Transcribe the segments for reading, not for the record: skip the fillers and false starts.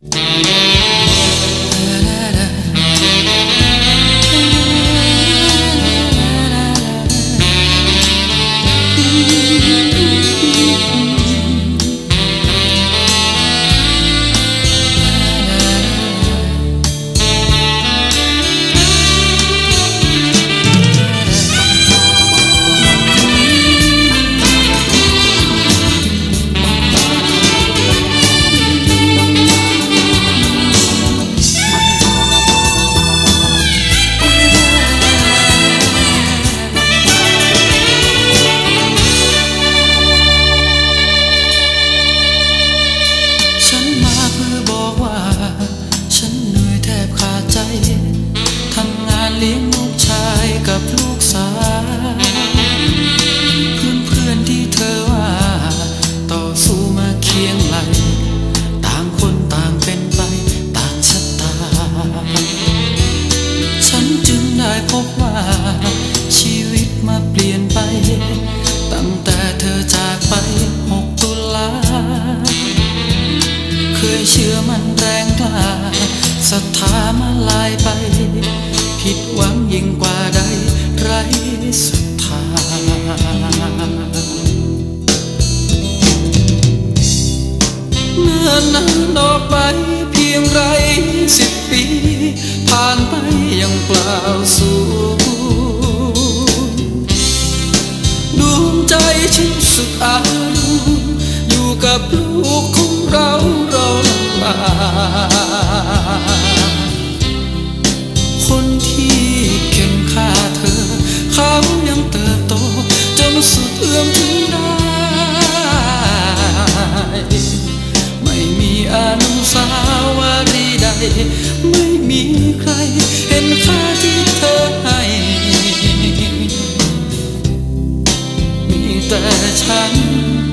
เลี้ยงลูกชายกับลูกสาวเพื่อนที่เธอว่าต่อสู้มาเคียงไหลต่างคนต่างเป็นไปต่างชะตาฉันจึงได้พบว่าชีวิตมาเปลี่ยนไปตั้งแต่เธอจากไป6 ตุลาเคยเชื่อมันแรงกล้าศรัทธามาลายไปผิดหวังยิ่งกว่าใดไร้ศรัทธาเมื่อนานออกไปเพียงไร10 ปีผ่านไปยังเปล่าสูญดวงใจฉันสุดอารุณอยู่กับลูกของเราลำบากคนที่เข็นฆ่าเธอเขายังเติบโตจนสุดเอื้อมถึงได้ไม่มีอนุสาวรีย์ใดไม่มีใครเห็นค่าที่เธอให้มีแต่ฉัน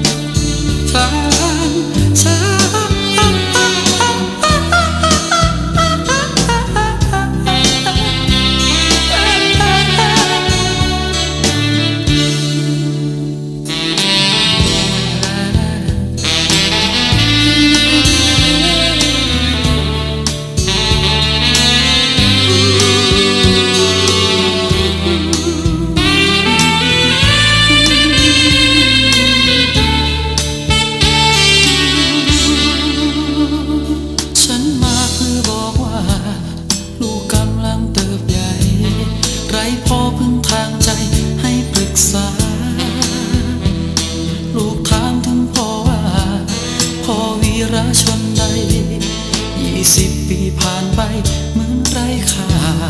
พ่อพึ่งทางใจให้ปรึกษาลูกถามถึงพ่อว่าพ่อวีรชนใด20 ปีผ่านไปเหมือนไร้ค่า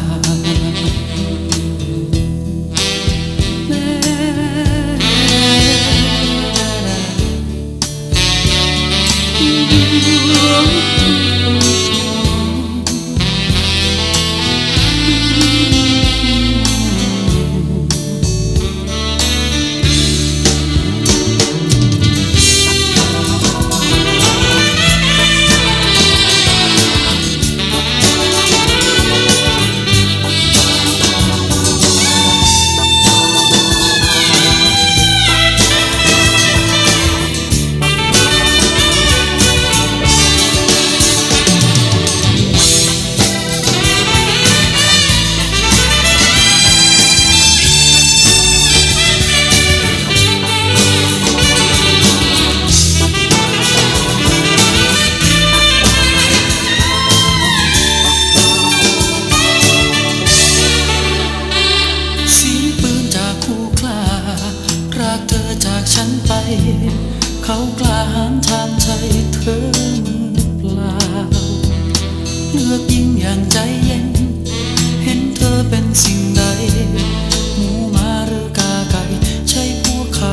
จากฉันไปเขากล้าหาญชาญชัยเธอมือเปล่าเลือกยิ่งอย่างใจเย็นเห็นเธอเป็นสิ่งใดหมูหมาหรือกาไก่ใช่พวกเขา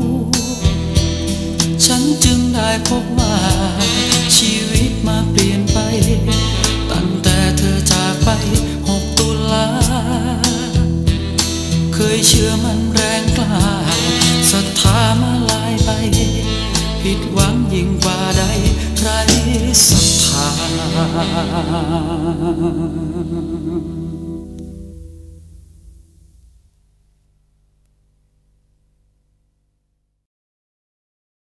ฉันจึงได้พบว่าชีวิตมาเปลี่ยนไปตั้งแต่เธอจากไป6 ตุลาเคยเชื่อมันแรงกล้าศรัทธามาลายไปผิดหวังยิ่งกว่าใดไร้ศรัทธา